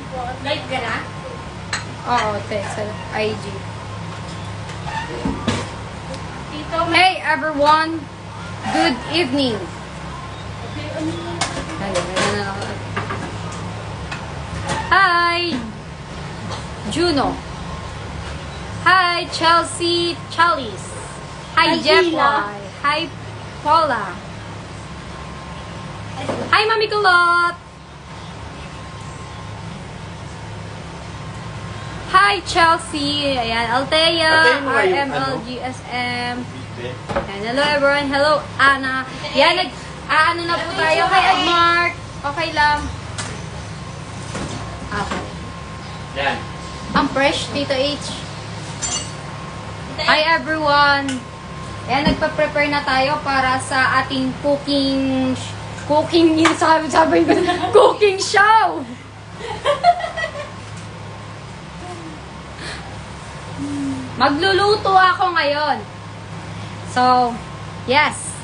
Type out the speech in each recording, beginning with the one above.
Live ka na? Oo, sa IG. Tito, Hey everyone! Good evening! Hi! Juno! Hi, Chelsea Chalice! Hi, Hi, Jeffy! Gila. Hi, Paula! Hi, Mami Kulot! Hi, Chelsea! Ayan, Althea, RMLGSM. Ayan, hello everyone. Hello, Anna. Yan, ano na po tayo kay Edmark. Okay lang. Okay. Yan. Ang fresh, Tito H. Hi everyone. Ayan, nagpa-prepare na tayo para sa ating cooking yun, sabi ko, cooking show! Magluluto ako ngayon. So, yes.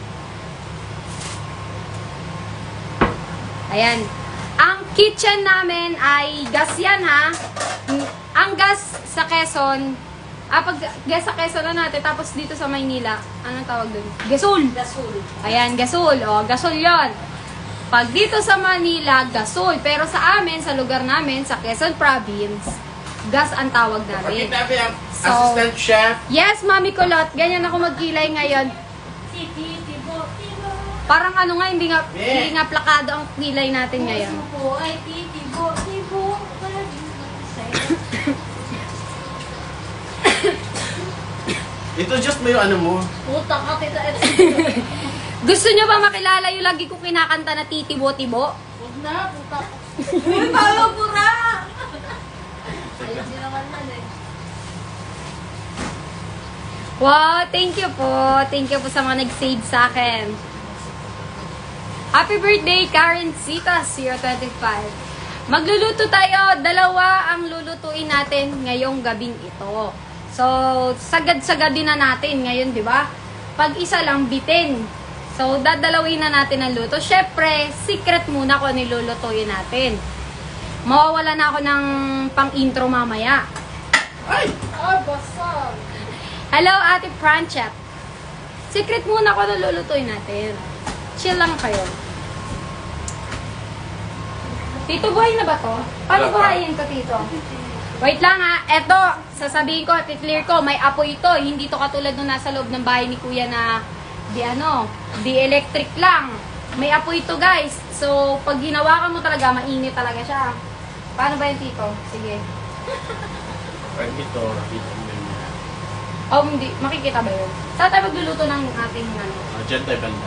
Ayan. Ang kitchen namin ay gas yan, ha? Ang gas sa Quezon, pag gas sa Quezon na natin, tapos dito sa Maynila, anong tawag dun? Gasol. Gasol. Ayan, gasol. O, gasol yon. Pag dito sa Manila, gasol. Pero sa amin, sa lugar namin, sa Quezon Province, gas ang tawag namin. Pakita mo yung So, assistant chef. Yes, Mami Kulot. Ganyan ako magkilay ngayon. Tibo. Parang ano nga, hindi nga plakado ang kilay natin ngayon. Puso ko ay tibo. Ito just mo yung ano mo. Puta ka, tita. Gusto nyo ba makilala yung lagi ko kinakanta na titibo-tibo? Huwag na, puta ka. Uy, paano pura? Ayun sila naman eh. Wow, thank you po. Thank you po sa mga nag-save sa akin. Happy birthday, Karen Sita, 025. Magluluto tayo. Dalawa ang lulutuin natin ngayong gabing ito. So, sagad-sagad din na natin ngayon, di ba? Pag isa lang, bitin. So, dadalawin na natin ang luto. Syempre, secret muna kung ano nilulutuin natin. Mawawala na ako ng pang-intro mamaya. Ay! Basag. Hello, Ate Pranchet. Secret muna kung ano lulutuin natin. Chill lang kayo. Tito, buhay na ba to? Paano buhayin ko, Tito? Wait lang ha. Eto, sasabihin ko, i-clear ko, may apoy ito. Hindi to katulad nung nasa loob ng bahay ni Kuya na di electric lang. May apoy ito, guys. So, pag ginawakan mo talaga, mainit talaga siya. Paano ba yung Tito? Sige. Pag ito, nakita mo yun. Oh, hindi. Makikita ba yun? Saan tayo magluluto ng ating ano? Diyan tayo banda.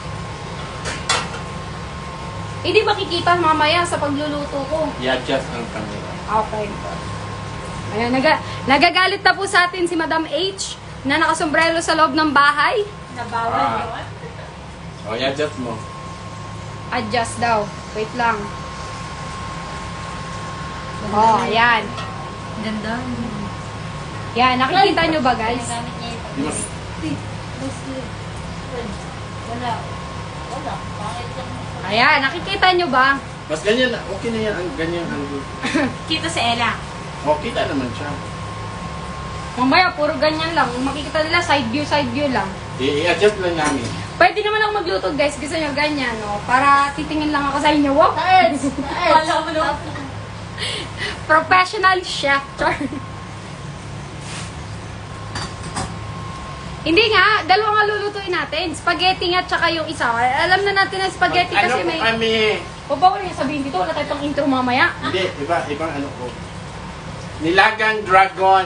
Hindi makikita mamaya sa pagluluto ko. I-adjust ang camera. Okay. Ayan, nagagalit na po sa atin si Madam H na nakasombrero sa loob ng bahay. Nabawal yun. O, i-adjust mo. Adjust daw. Wait lang. Oh, ayan. Ganda. Yan, nakikita nyo ba guys? Ginagamit niya Di mo. Wala. Pangit lang. Ayan, nakikita nyo ba? Mas ganyan, okay na yan. Ang ganyan angle. Kita si Ella. O, kita naman siya. Mamaya, puro ganyan lang. Makikita nila, side view lang. I-adjust lang namin. Pwede naman ako magluto guys. Gusto nyo ganyan, no? Para titingin lang ako sa inyo. Wow! Wala mo na. Professional chef. Char. Hindi nga, dalawa nga lulutuin natin. Spaghetti nga tsaka yung isa. Alam na natin na spaghetti kasi ano may... po kami? O bawal niya sabihin dito, wala tayo pang intro mamaya. Hindi, ibang ano ko. Nilagang dragon.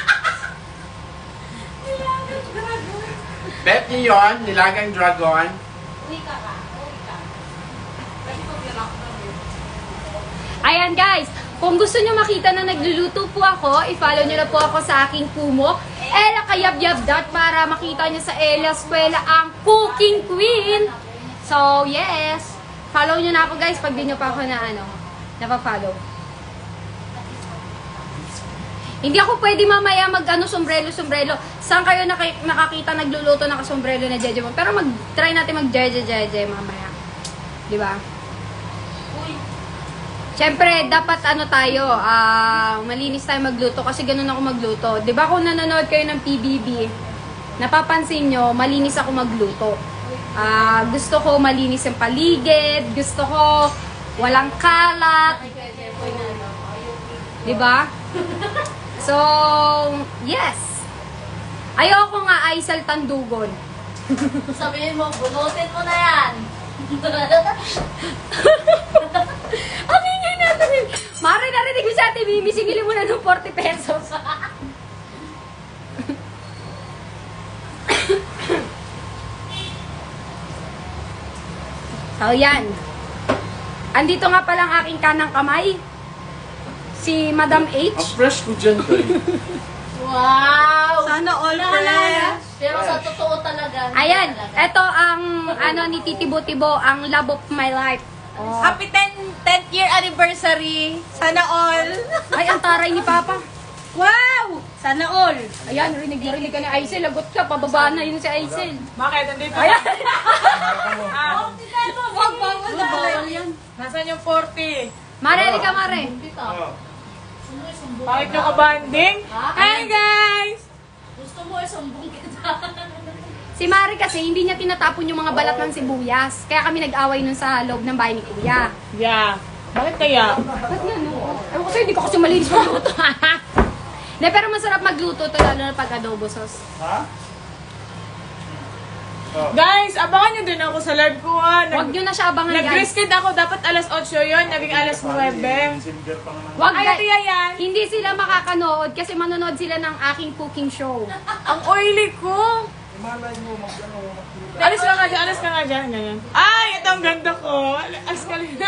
Bet niyo yun, nilagang dragon. Uy ka. Pwede ko bilak na yun. Ayan guys, kung gusto nyo makita na nagluluto po ako, i-follow nyo na po ako sa aking Kumo, Ella Kayabyabdat, para makita nyo sa Ella Eskwela ang Cooking Queen. So, yes. Follow nyo na ako guys pag di nyo pa ako napafollow. Hindi ako pwede mamaya sombrero. Saan kayo nakakita nagluluto ng sombrero na Jeje mo? Pero try natin mag Jeje mamaya. Di ba? Uy. Siyempre, dapat ano tayo, malinis tayo magluto kasi ganun ako magluto. 'Di ba kung nanonood kayo ng PBB, napapansin nyo, malinis ako magluto. Gusto ko malinis yung paligid, gusto ko walang kalat. 'Di ba? So, yes. Ayoko nga Aisel Tandugon. Sabihin mo, bunutin mo na yan. Ang ingay natin. Mare, narinig mo sa Ate Mimi, singilin mo na ng 40 pesos. So, yan. Andito nga palang aking kanang kamay. Si Madam Ang H. fresh ko dyan, Tay. Wow! Sana all Nakalala. fresh. Pero sa totoo talaga. hindi Ayan, talaga. eto ang ano ni Titibo-Tibo, ang love of my life. Oh. Happy 10th year anniversary. Sana all. Ay, ang taray ni Papa. Wow! Sana all. Ayan, rinig ka ni Aisel. Lagot ka, pababa na yun si Aisel. Bakit? Nandito. Ayan. Wag bawal yan. Nasaan yung 40? Mare, ka Mare. Dito. Bakit nyo kabanding? Hi guys! Gusto mo isumbong kita. Si Mare kasi, hindi niya tinatapon yung mga balat ng sibuyas. Kaya kami nag-away nun sa loob ng bahay ni Kuya. Yeah. Bakit kaya? Ba't nga, no? Ewan ko sa'yo, hindi ko kasi malinis magluto. De, pero masarap magluto to, lalo na pag adobo sauce. Guys, abangan nyo din ako sa live ko. Huwag nyo na siya abangan, guys. Nag-risket ako. Dapat alas 8 yun. Naging alas 9. Huwag, Ay, guys. tiya yan. Hindi sila makakanood kasi manonood sila ng aking cooking show. Ang oily ko. Alis ka nga dyan. Alis ka nga dyan. Ganyan. Ay, ito ang ganda ko. Alis ka lang.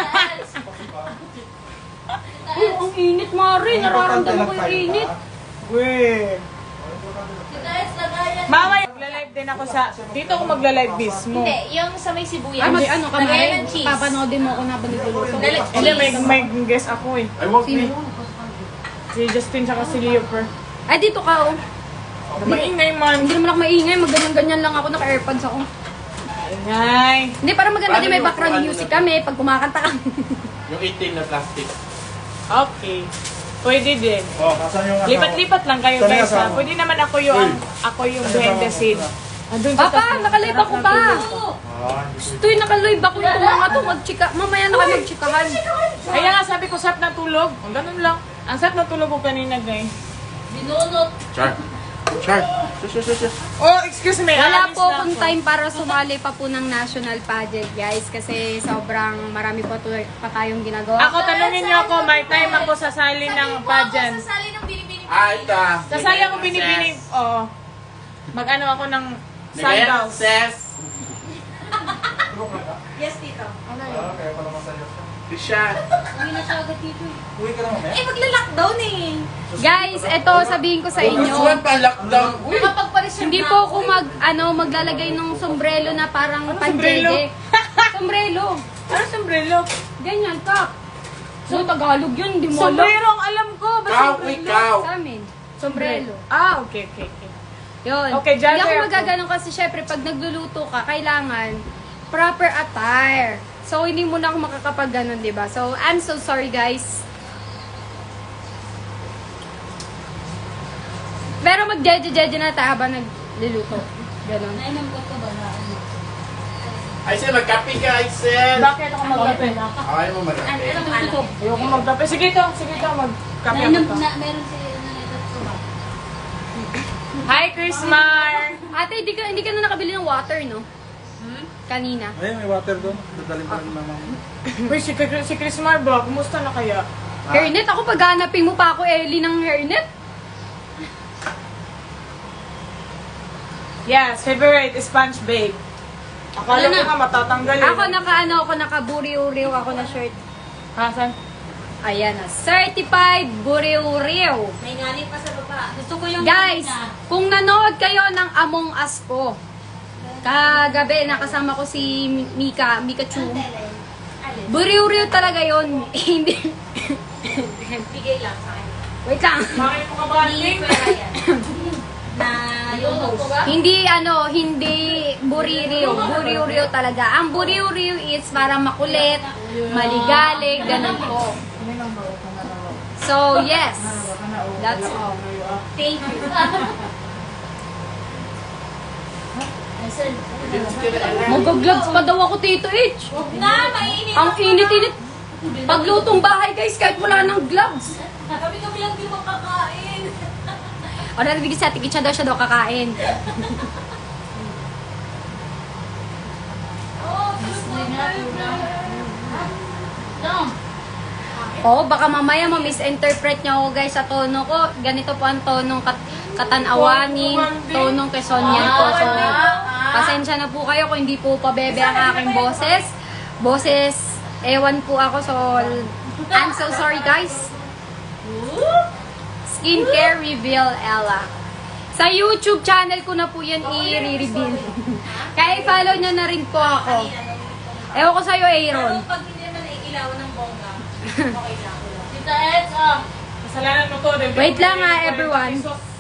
Uy, ang init, Mare. Nararamdaman ko yung init. Weh. Guys, lagayan. Mamaya, magla-live din ako sa... Dito ako magla-live mismo. Hindi, yung sa may sibuyas. Ay, ano ka, Lagayan Mare? ng cheese. Papanoodin mo ako na nagluluto. Hindi, may guest ako eh. I won't Sino? be. Si Justin tsaka si Leo Per. Ay, dito ka, oh. Maingay man. Hindi naman ako maingay. Magganyan-ganyan lang ako. Naka-airpods ako. Ay. Hindi, para maganda din may Paano background yung- music kami pag kumakanta ka. Yung itim na plastic. Okay. Pwede din. Oh, asan yung asawa? Lipat-lipat lang kayo Saan yung guys ha. asawa? Pwede naman ako yung behind the scene. Andun sa Papa, taas. nakalive ako pa. Ah, hindi ko- Ito'y nakalive ako. Ito mga to, magchika. Mamaya na kayo magchikahan. Kaya nga sabi ko, sarap ng tulog. Ang ganun lang. Ang sarap ng tulog ko kanina guys. Binunot. Char. Char. Shush. Oh, excuse me. Wala aalis po na akong ako. time para sumali pa po ng national pageant, guys. Kasi sobrang marami pa tayong ginagawa. Ako, tanungin niyo ako, may time ako sasali ng pageant. Sasali ng binibini. Ito. Sasali ako binibini. Oo. Mag-ano ako ng Nagaya sandals. ng ses. Yes, tito. Ah, kaya pala masaya siya. Siya. Uwi na siya agad dito. Uwi ka na mamaya? Eh, magla-lockdown eh. Guys, eto sabihin ko sa inyo. Suwan pa lockdown. Uy. Kapag-pareserve Hindi po ako maglalagay ng sombrero na parang sombrero? panjede. Sombrero. Ano sombrero? Ganyan, kap. So, Tagalog yun, hindi mo alam. Sombrero ang alam ko. Ba Ikaw, sombrero? ikaw. Sa amin. Sombrero. Ah, okay. Yun. Okay, dyan Hindi ako ako. magagano kasi syempre pag nagluluto ka, kailangan proper attire. So, hindi mo na ako makakapag ganon, diba? So, I'm so sorry, guys. Pero mag-jeje-jeje na tayo habang nagluluto. Ganon. Nainamgot ko ba na? Aisel, magkape ka, Aisel. Bakit ako magkape? Ayaw mo magkape. Ayoko magkape. Sige to, magkape ako to. Meron si nanay ko ba? Hi, Chris Mar! Ate, hindi ka na nakabili ng water, no? Kanina. Ayun, may water doon. Dadalhin pa rin naman. Uy, si Chris Mar ba? Kumusta na kaya? Hairnet? Ako paghanapin mo pa ako, Ellie, ng hairnet? Yes, favorite Sponge Babe. Akala Ano ko na? nga matatanggal eh. Ako nakaburiw-riw ako na shirt. Hasan? Ayan na, certified buriw-riw. May ngali pa sa baba. Gusto ko yung Guys, kung nanood kayo ng Among Us ko, kagabi nakasama ko si Mika Chu. Buriw-riw talaga yon. Hindi. bigay lang sa akin. Wait lang. Bakit mo kabanding? Na yung host. Hindi buririw. Buriw-riw talaga. Ang buriw-riw is para makulit, maligalig, ganun po. So, yes. That's all. Thank you. Mag-gloves pa daw ako, Tito H. Huwag na, mainit. Ang init-init. Paglutong bahay, guys, kahit wala ng gloves. Kami lang din makakain. O, narinig sa Ate Kitcha daw siya daw kakain. Oh, sarap na. No. Oh, baka mamaya ma-misinterpret niya ako, guys, sa tono ko. Ganito po ang tonong katanawaning, tonong Quezonian po. So, pasensya na po kayo kung hindi po pabebe ang aking boses. Boses, ewan po ako. So, I'm so sorry, guys. Skincare Reveal Ella. Sa YouTube channel ko na po yan i-reveal. Kaya i-follow nyo na rin po ako. Ewan ko sa'yo, Aaron. Pero pag hindi naman naiilawan ng bongga, okay lang. Tita Eds, Kasalanan mo to. Wait lang ha, everyone.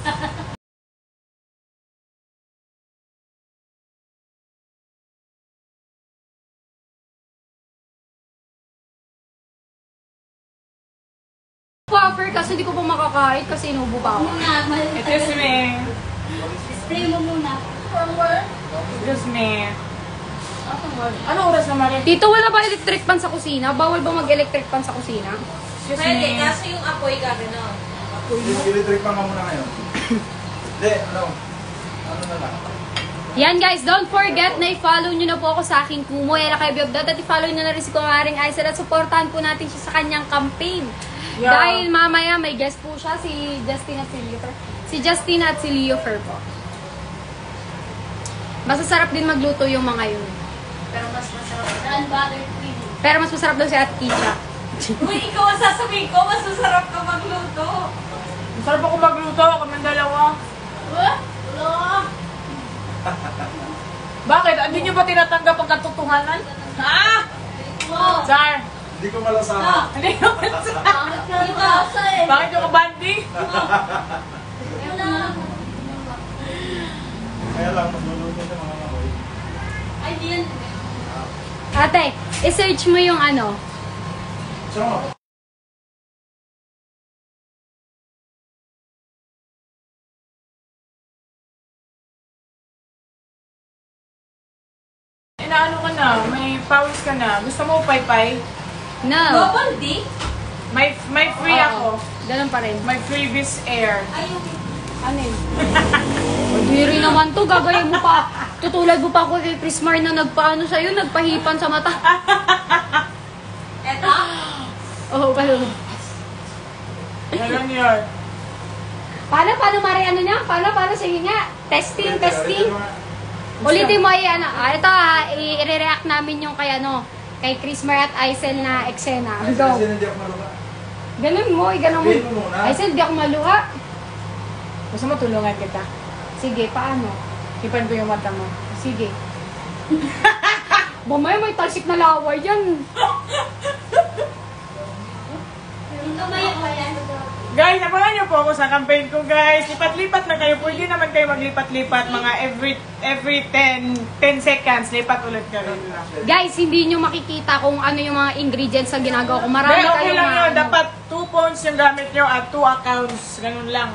Offer kasi hindi ko po makakain kasi inubo pa ako. Excuse me. Spray mo muna. Excuse me. Ano oras na, Maria? Tito, wala ba electric pan sa kusina? Bawal ba mag-electric pan sa kusina? Excuse Pwede, me. kaso yung apoy gano'n. Electric pa nga muna ngayon. Hindi, ano na lang. Yan guys, don't forget na i-follow nyo na po ako sa aking Kumo, Ella Kaibiyogdad, at i-follow nyo na rin si Kumaring Aisel at supportahan po natin siya sa kanyang campaign. Yeah. Dahil mamaya may guest po siya, si Justin at si Leo Fer. Si Justin at si Leo Fer po. Masasarap din magluto yung mga yun. Pero mas masarap. Unbothered creamy. Pero mas masarap daw si Ate Kisha. Uy, ikaw ang sasabihin ko, mas masarap ka magluto. Masarap ako magluto. Kaming dalawa. Wala. Bakit? Hindi nyo ba tinatanggap ang katotohanan? Ah! Wow. Char! Hindi ko malasahan. Hindi ko malasahan. Ikaw eh. Bakit yung kabandi? Wala. Kaya lang, magluluto siya mga kamoy. Ay, di yan. Ate, i-search mo yung ano. So, Inaano ka na? May pawis ka na. Gusto mo paypay? No. Double D? May free ako. Ganun pa rin. May freebies air. Ay, yung... Ano yun? Hindi naman to, gagawin mo pa. Tutulad mo pa ako kay Prismar na nagpaano sa'yo, nagpahipan sa mata. Eto? Oo, kayo. Ganun yun. Paano, Mari, ano niya? Paano, sige nga. Testing. Ulitin mo ano. Ito i-react namin yung kay Prismar at Aisel na eksena. kasi Go. hindi ako maluha. Ganun mo, ganun mo. Ganun mo muna. Aisel, di ako maluha. Gusto mo tulungan kita? Sige, paano? Hipan ko yung mata mo. Sige. Mamaya may talsik na laway yan. Yung kamay pa yan. Guys, abangan niyo po ako sa campaign ko, guys. Lipat-lipat na kayo. Pwede naman kayo maglipat-lipat. Mga every 10 seconds, lipat ulit ganun lang. Guys, hindi nyo makikita kung ano yung mga ingredients na ginagawa ko. Marami Pero okay kayong lang yun. mga... Dapat 2 phones yung gamit nyo at 2 accounts. Ganun lang.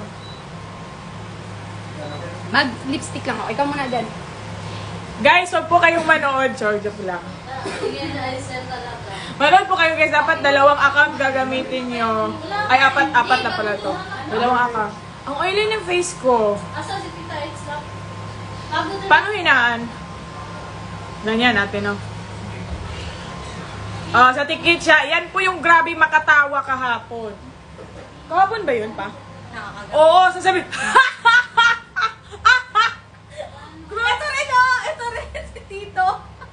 Mag-lipstick lang ako. Ikaw muna dyan. Guys, huwag po kayong manood. Sorry, joke lang. Sige, Aisel talaga. Manood po kayo, guys. Dapat 2 account gagamitin nyo. Ay, apat na pala to. 2 account. Ang oily ng face ko. Asa si Tita Eds lang? Paano hinaan? Ganyan natin, no? Oh, sa tikit siya. Yan po yung grabe makatawa kahapon. Kahapon ba yun pa? Nakakagawa. Oo, sasabi. Ito rin si Tito.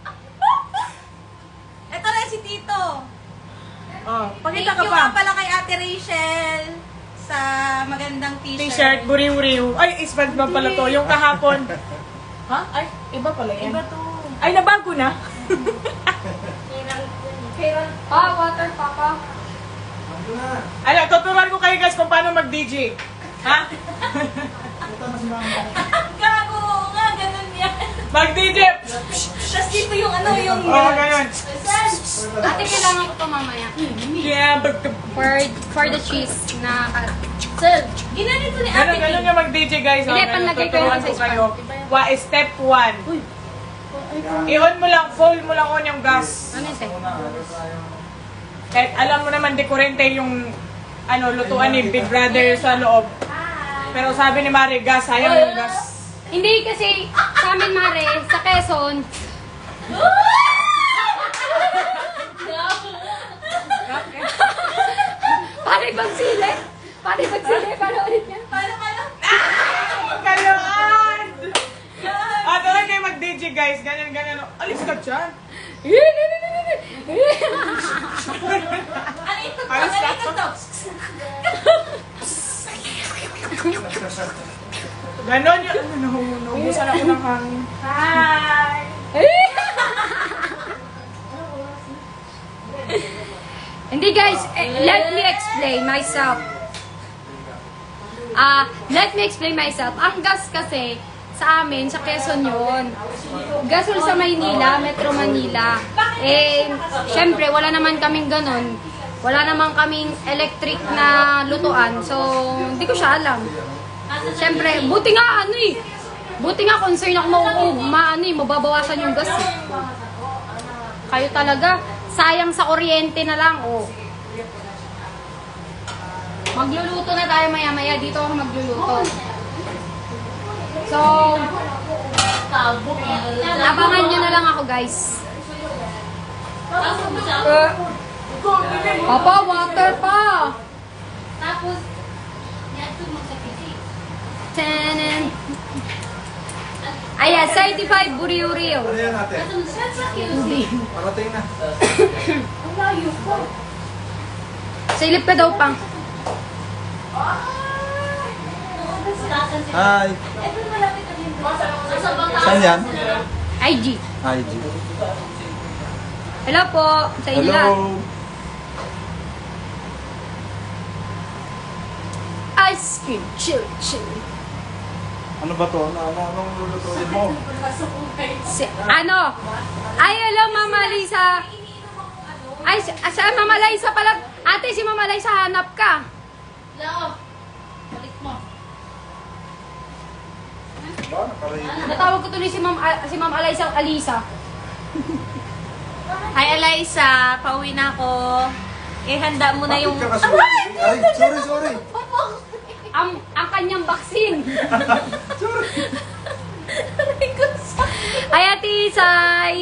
Ito rin si Tito. Oh, pakita Thank ka you pa. nga pala kay Ate Rachel sa magandang T-shirt, buriw-riw. Ay, SpongeBob pala to. Yung kahapon. Ha? Ay, iba pala yan. Iba to. Ay, nabago na. Water, papa. Ito na. Ano, tuturuan ko kayo guys kung paano mag-DJ. Ha? Ito na si mama. Gago nga, ganun yan. Mag-DJ! Tapos dito yung ano, yung... Oo, ganun. Ate, kailangan ko pa mamaya. Yeah, For the cheese na... Sir, ginanito ni Ate ganun Ting. yung mag-DJ guys. Hindi, Ganun, panlagay ko tuturuan yun sa kayo. Step 1. I-on mo lang, fold mo lang on yung gas. Ano yun, sir? Kahit alam mo naman, di kurente yung lutuan ni Big Brother sa loob. Pero sabi ni Mari, gas, sayang yung gas. Hindi kasi sa amin, Mare, sa Quezon, pare bagsili? Pare bagsili? Paano ulit yan? Paano? Kaluan! Talaga kayo mag-DJ guys, ganyan. Alis ka dyan. Ano ito? Ayos Ano ka. ito to? Ganon yun. Naubusan ako ng hangin. Hi! Hindi guys, let me explain myself. Let me explain myself. Ang gas kasi sa amin, sa Quezon yun. Gasol sa Maynila, Metro Manila. Syempre, wala naman kaming ganun. Wala naman kaming electric na lutuan. So, hindi ko siya alam. Syempre, buti nga concern ako mababawasan yung gas. Kayo talaga, sayang sa kuryente na lang, oh. Magluluto na tayo maya-maya. Dito ako magluluto. So, abangan nyo na lang ako, guys. Papa, water pa! Tapos, yato magkapiti. Tanan. Ayan, 35 buriuriyo. Ano yan natin? Parating na. Ang layo po. Silip ka daw pang. Hi. Ito malapit na din. Sa bangka. Saan yan? IG. IG. Hello po, sa inyo lahat. Hello. Ice cream, chili. Ano ba to? Anong lulutuin mo? Ay, hello, Mama Lisa. Ay, sa Mama Lisa pala. Ate, si Mama Lisa, hanap ka. Lao. Balik mo. Ba, nakaready. Natawag ko tuloy si Ma'am Alisa. Hi, Eliza. Pauwi na ako. Handa mo na yung... Bakit ka kasulit? Ay, sorry. Ang kanyang baksin. Ay, Ate Isay.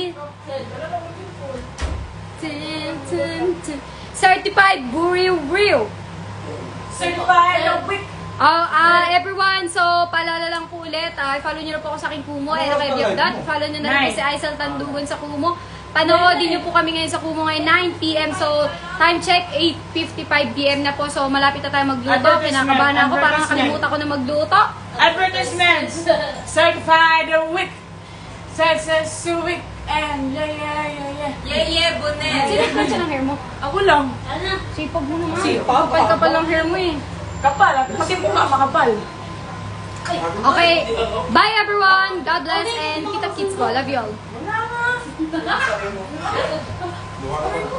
Certified Buriu. Certified a week. Everyone, so paalala lang po ulit, follow nyo na po ako sa aking Kumu, kay Biogdat, follow nyo na rin po si Aisel Tandugan sa Kumu. Panoodin nyo po kami ngayon sa Kumu ngayon, 9 p.m. So, time check, 8:55 p.m. na po. So, malapit na tayo magluto. Kinakabahan ako, parang nakalimutan ko na magluto. Advertisements. Certified a week. Says week. And yeah, bonet. Sino yung siya ng hair mo? Ako lang. Ano? Sipag mo naman. Sipag? Kapal lang hair mo eh. Kapal. Pati mukha makapal. Okay, bye everyone. God bless and kita-kits ko. Love you all. Buha ka pa.